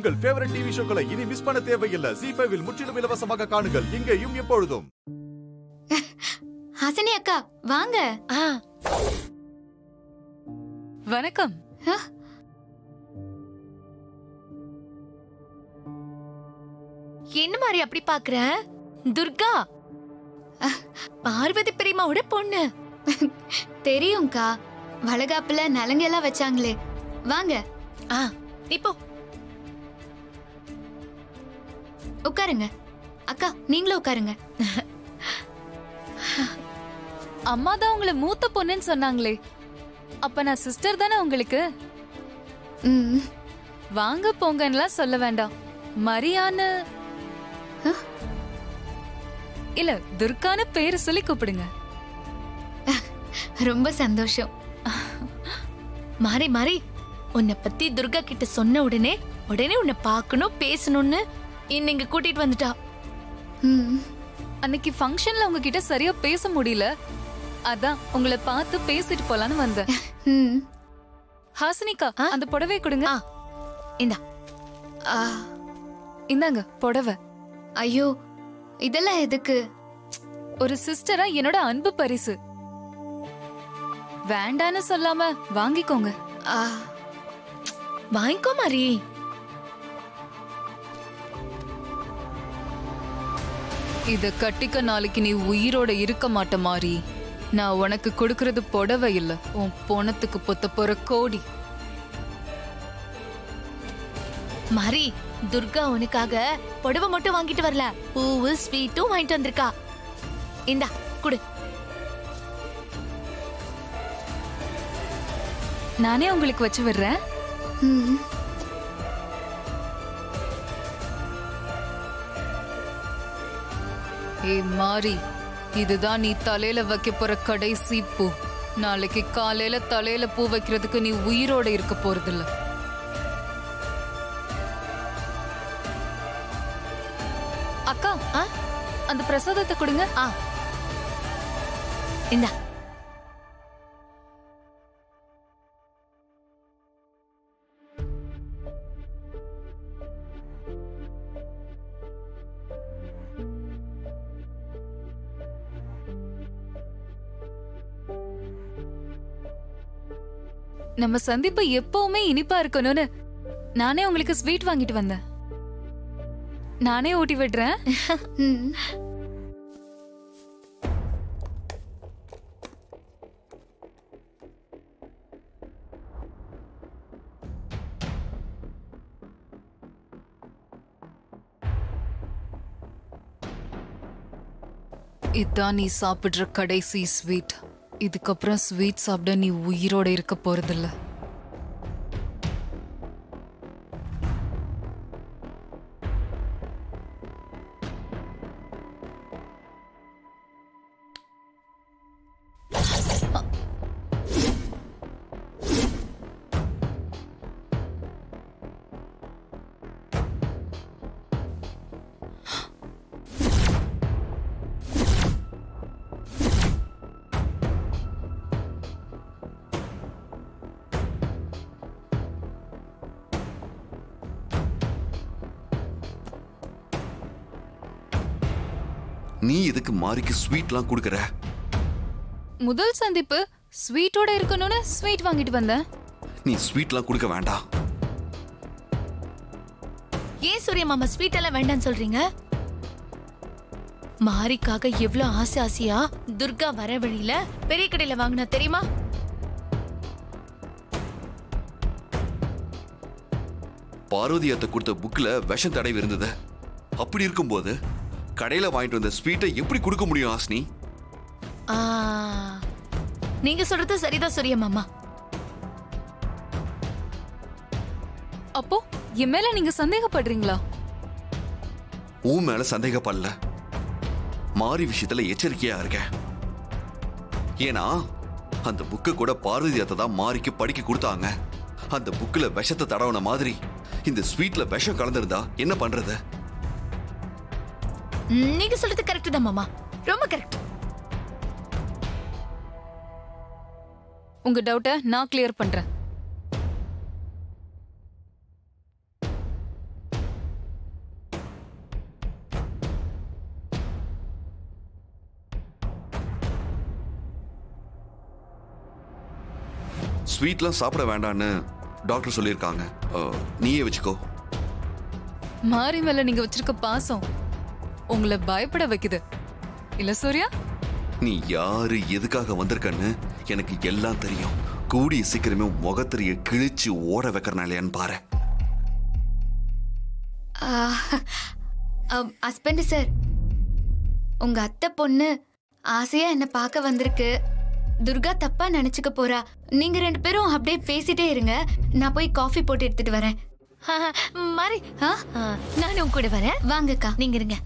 உங்கள் favourite TV ஷோக்களை இனி miss பண்ண தேவையில்லை. Zee5 இல் முற்றிலும் இலவசமாக காணுங்கள். இங்கேயும் எப்பொழுதும். ஹாசினி அக்கா வாங்க. வணக்கம். என்ன மாதிரி அப்படி பாக்குற? துர்கா பார்வதி பெரியம்மாவோட பொண்ணு. தெரியும்க்கா, வளகாப்புல நலங்க எல்லாம் வச்சாங்களே. வாங்க. இப்போ உட்காருங்க. அக்கா நீங்களும் உட்காருங்க. அம்மா தான் உங்களை மூத்த பொண்ணுன்னு சொன்னாங்களே, அப்ப நான் சிஸ்டர் தானே உங்களுக்கு? வாங்க போங்கன்னுலாம் சொல்ல வேண்டாம். மரியான்னு இல்ல துர்கான்னு பேரு சொல்லி கூப்பிடுங்க. ரொம்ப சந்தோஷம். மாறி மாறி உன்னை பத்தி துர்கா கிட்ட சொன்ன உடனே உன்னை பாக்கணும் பேசணும்னு இன்னைக்கு கூட்டிட்டு வந்துட்டா. அன்னைக்கு ஃபங்க்ஷன்ல உங்ககிட்ட சரியா பேச முடியல, அதான் உங்களை பார்த்து பேசிட்டு போலான்னு வந்தேன். ஹாசினிகா அந்த புடவை கொடுங்க. இந்தாங்க புடவை. ஐயோ இதெல்லாம் எதுக்கு? ஒரு சிஸ்டரா என்னோட அன்பு பரிசு. வேண்டான்னு சொல்லாம வாங்கிக்கோங்க. வாங்கிக்கோ மாறி. இத கட்டிக்க நாளைக்கு நீ உயிரோட இருக்க மாட்ட மாறி. நான் உனக்கு கொடுக்கறது புடவை இல்ல, உன் பொணத்துக்கு பொத்த போற கோடி. மாறி துர்கா உனக்காக புடவை மட்டும் வாங்கிட்டு வரல, பூவு ஸ்வீட்டும் வாங்கிட்டு வந்திருக்கா. இந்தா குடு. நானே உங்களுக்கு வச்சு விடுறேன். ஏய் மாறி, இதுதான் நீ தலையில வைக்க போற கடைசி பூ. நாளைக்கு காலையில தலையில பூ வைக்கிறதுக்கு நீ உயிரோட இருக்க போறதில்ல. அக்கா அந்த பிரசாதத்தை கொடுங்க. இந்தா. நம்ம சந்திப்பு எப்பவுமே இனிப்பா இருக்கணும்னு நானே உங்களுக்கு ஸ்வீட் வாங்கிட்டு வந்தேன். நானே ஊட்டி விடுறேன். இதான் நீ சாப்பிடுற கடைசி ஸ்வீட். இதுக்கப்புறம் ஸ்வீட் சாப்பிட நீ உயிரோட இருக்க போறதில்ல. நீ எதுக்கு மாரிக்கு ஸ்வீட்லாம் கொடுக்கற? முதல் சந்திப்பு ஸ்வீட்டோட இருக்கணும்னு ஸ்வீட் வாங்கிட்டு வந்தேன். நீ ஸ்வீட்லாம் கொடுக்க வேண்டாம். ஏன் சூர்யா மாமா ஸ்வீட் எல்லாம் வேண்டாம்னு சொல்றீங்க? மாரிக்காக எவ்வளவு ஆசையா துர்கா வர வழியில பெரிய கடையில வாங்கினா தெரியுமா? பார்வதி அத்தை கொடுத்த புக்ல விஷம் தடவி இருந்தது. அப்படி இருக்கும்போது கடையில வாங்கிட்டு வந்த ஸ்வீட்டை எப்படி கொடுக்க முடியும் ஹாசினி? நீங்க சொல்றது சரிதான் சூர்யா மாமா. அப்போ என் மேல நீங்க சந்தேகப்படுறீங்களா? உன் மேல சந்தேகப்படல, மாறி விஷயத்துல எச்சரிக்கையா இருக்கேன். ஏன்னா அந்த புக்கை கூட பார்வதி அத்தை தான் மாரிக்கு படிக்க கொடுத்தாங்க. அந்த புக்ல விஷத்தை தடவன மாதிரி இந்த ஸ்வீட்ல விஷம் கலந்திருந்தா என்ன பண்றது? நீங்க சொல்றது கரெக்ட் தான் மாமா, ரொம்ப கரெக்ட். உங்க டவுட்டை நான் கிளியர் பண்றேன். ஸ்வீட்லாம் சாப்பிட வேண்டான்னு டாக்டர் சொல்லியிருக்காங்க. நீயே வச்சுக்கோ. மாரி மேல நீங்க வச்சிருக்க பாசம் உங்களை பயப்பட வைக்குது இல்ல சூர்யா? நீ யாரு எதுக்காக வந்திருக்கன்னு எனக்கு எல்லாம் தெரியும். கூடிய சீக்கிரமே முகத்திரிய கிழிச்சு ஓட வைக்கிறனாலேன்னு பாரு. ஹஸ்பண்ட் சார், உங்க அத்தை பொண்ணு ஆசையா என்ன பார்க்க வந்திருக்கு. துர்கா தப்பா நினைச்சுக்க போறா. நீங்க 2 பேரும் அப்படியே பேசிட்டே இருங்க, நான் போய் காஃபி போட்டு எடுத்துட்டு வரேன். மாறி, நானும் உங்க கூட வரேன். வாங்கக்கா. நீங்க இருங்க.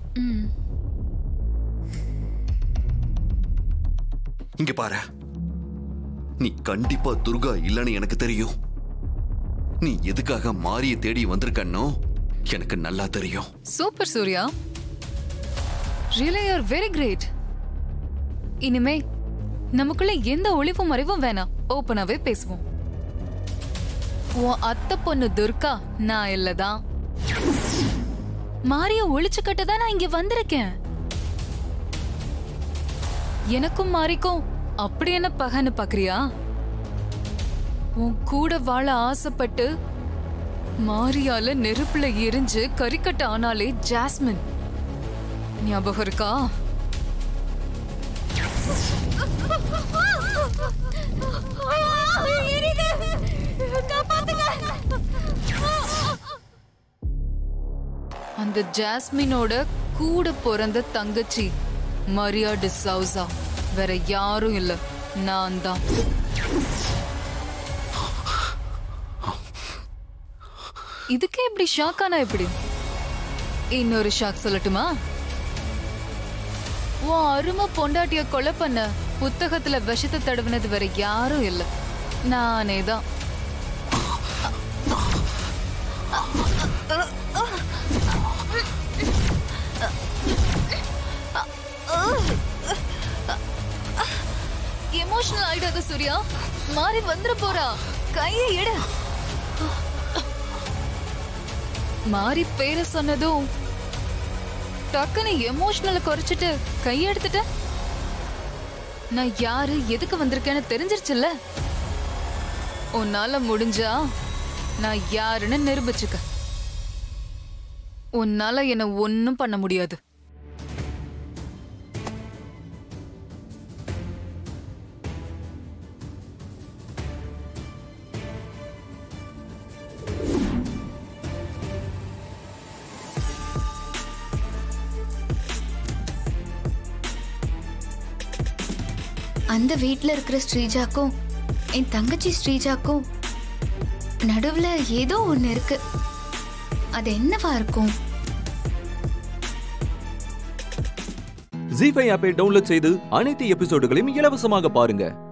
இங்க பாரு, நீ கண்டிப்பா துர்கா இல்லன்னு எனக்கு தெரியும். நீ எதுக்காக மாரிய தேடி வந்திருக்கன்னு எனக்கு நல்லா தெரியும். Super Surya, really you are very great. இனிமே நமக்குள்ள எந்த ஒளிவும் மறைவும் வேணாம், ஓப்பனாவே பேசுவோம். உன் அத்தை பொண்ணு துர்கா நான் இல்லதான். மாரிய ஒளிச்சு கட்டதான் நான் இங்க வந்திருக்கேன். எனக்கும் மாரிக்கும் அப்படி என்ன பகன்னு பாக்குறியா? உன் கூட வாழ ஆசைப்பட்டு மாரியால நெருப்புல எரிஞ்சு கறிக்கட்ட ஆனாலே ஜாஸ்மின், ஞாபகம் இருக்கா? அந்த ஜாஸ்மினோட கூட பிறந்த தங்கச்சி மரியா டிசவுசா வேற யாரும் இல்ல, நான் தான். இதுக்கே இப்படி ஷாக் ஆனா எப்படி? இன்னொரு ஷாக் சொல்லட்டுமா? உன் அருமை பொண்டாட்டிய கொலை பண்ண புத்தகத்துல விஷத்தை தடவினது வேற யாரும் இல்ல, நானே தான். எமோஷனல் ஆயிடாத சூர்யா, மாறி வந்துட போறா. கையை எடு. மாறி பேரை சொன்னதும் டக்குன்னு எமோஷனல குறைச்சிட்டு கையெடுத்துட்ட. நான் யாரு எதுக்கு வந்திருக்கேன்னு தெரிஞ்சிருச்சுல்ல. உன்னால முடிஞ்சா நான் யாருன்னு நிரூபிச்சுக்க. உன்னால என்ன ஒன்னும் பண்ண முடியாது. அந்த வீட்ல இருக்கிற ஸ்ரீஜாக்கும் என் தங்கச்சி ஸ்ரீஜாக்கும் நடுவுல ஏதோ ஒண்ணு இருக்கு. அது என்னவா இருக்கும்? ஜீ5 ஆப்பை டவுன்லோட் செய்து அனைத்து எபிசோடுகளையும் இலவசமாக பாருங்க.